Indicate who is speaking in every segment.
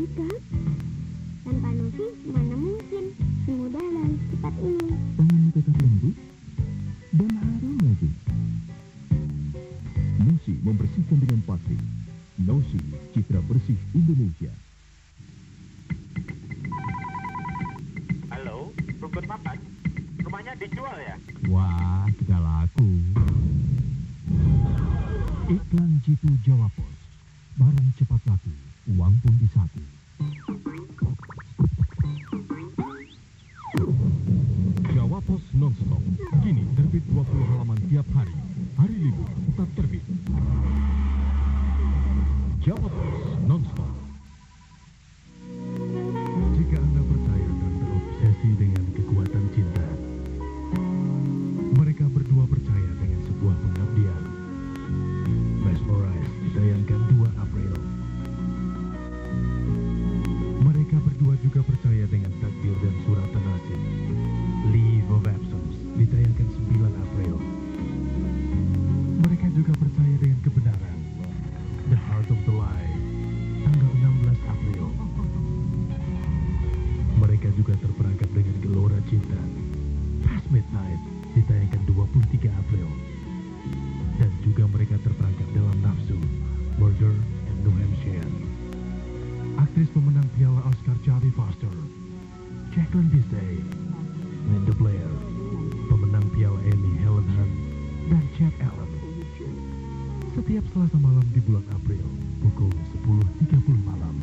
Speaker 1: baik kan? Tanpa Novi mana mungkin semudah dan cepat ini.
Speaker 2: Tanganmu tetap lembut dan harum lagi. Nosi membersihkan dengan pasti. Nosi, citra bersih Indonesia.
Speaker 3: Halo, rumput mapan. Rumahnya dijual ya?
Speaker 2: Wah, sudah laku. Iklan Jitu Jawa Pos. Barang cepat laku, uang pun di saku. Jawa Pos nonstop. Kini terbit 20 halaman tiap hari. Hari libur tetap terbit. Jawa Pos nonstop. Jika Anda percaya dan terobsesi dengan kekuatan cinta, mereka berdua percaya dengan sebuah pengabdian. Mesmerize ditayangkan 2 April. Mereka berdua juga percaya dengan takdir dan suratan nasib. Leave of Absence ditayangkan 9 April. Mereka juga percaya dengan kebenaran. The Heart of the Lie tanggal 16 April. Mereka juga terperangkap dengan gelora cinta. Past Midnight ditayangkan 23 April. Dan juga mereka terperangkap dalam Nafsu, Murder in New Hampshire. Aktris pemenang piala Oscar Jodie Foster, Jacqueline Bisset, Linda Blair, pemenang piala Emmy Helen Hunt, dan Jack Allen. Setiap Selasa malam di bulan April, pukul 10.30 malam.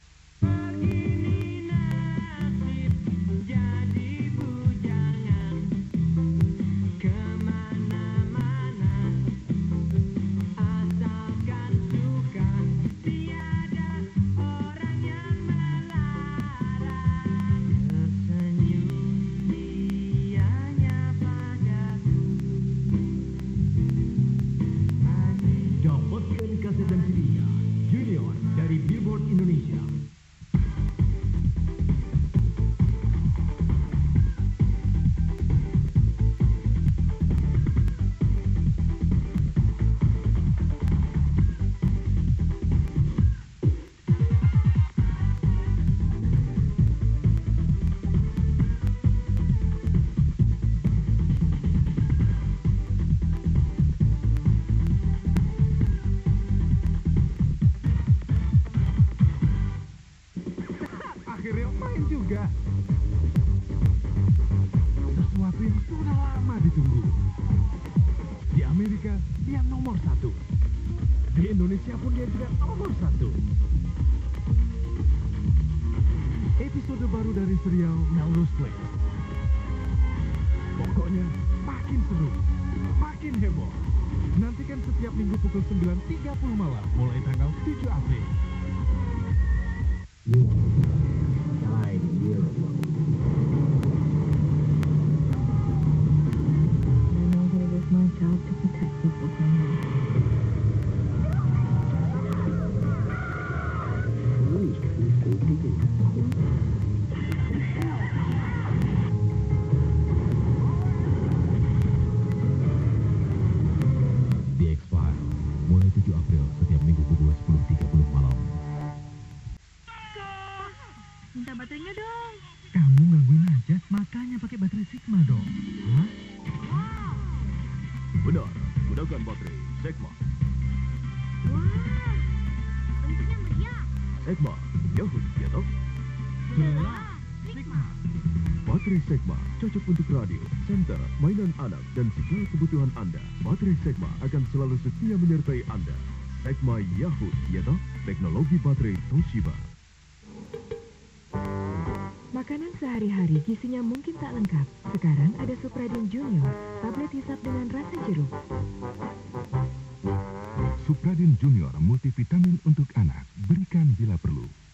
Speaker 2: Dapatkan kaset dan CD-nya Junior dari Billboard Indonesia. Akhirnya main juga. Sesuatu yang sudah lama ditunggu. Di Amerika, dia nomor 1. Di Indonesia pun dia juga nomor 1. Episode baru dari serial Melrose Place. Pokoknya makin seru, makin heboh. Nantikan setiap minggu pukul 9.30 malam mulai tanggal 7 April. Died a year ago.
Speaker 1: I know that it is my job to protect people from you.
Speaker 2: The X-File, mulai 7 April setiap minggu pukul 10.30 malam.
Speaker 1: Minta baterainya dong.
Speaker 2: Kamu gangguin aja, makanya pakai baterai Sigma dong. Hah? Benar, gunakan baterai Sigma.
Speaker 1: Wah, bentuknya meriah.
Speaker 2: Sigma, Yahoo, ya toh?
Speaker 1: Jelas, Sigma.
Speaker 2: Baterai Sigma cocok untuk radio, senter, mainan anak, dan segala kebutuhan Anda. Baterai Sigma akan selalu setia menyertai Anda. Sigma Yahoo, ya toh? Teknologi baterai Toshiba.
Speaker 4: Makanan sehari-hari gizinya mungkin tak lengkap. Sekarang ada Supradin Junior, tablet hisap dengan rasa jeruk.
Speaker 2: Supradin Junior multivitamin untuk anak. Berikan bila perlu.